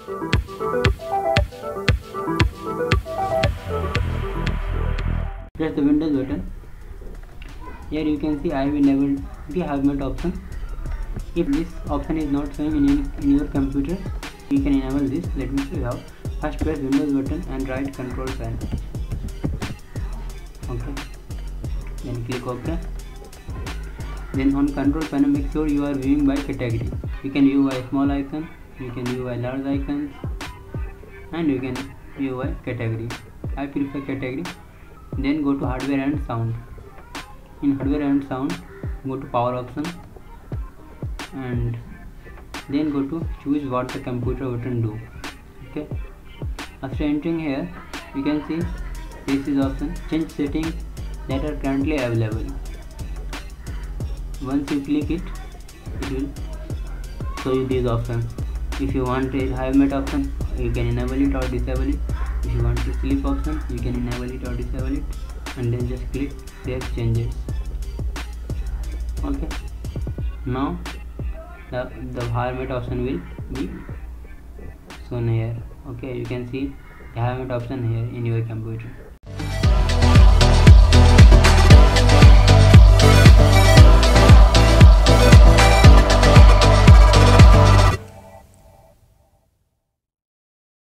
Press the Windows button. Here you can see I have enabled the HiveMate option. If this option is not showing in your computer, you can enable this. Let me show you how. First press Windows button and right control panel. Okay. Then click OK. Then on control panel, make sure you are viewing by category. You can view by small icon, you can view by large icons, and you can view by category. I prefer category. Then go to hardware and sound. In hardware and sound, go to power option and then go to choose what the computer button do. Okay. After entering here, you can see this is option change settings that are currently available. Once you click it, it will show you these options. If you want a HiveMate option, you can enable it or disable it. If you want to sleep option, you can enable it or disable it, and then just click save changes. Okay. Now the HiveMate option will be shown here. Okay, you can see the HiveMate option here in your computer.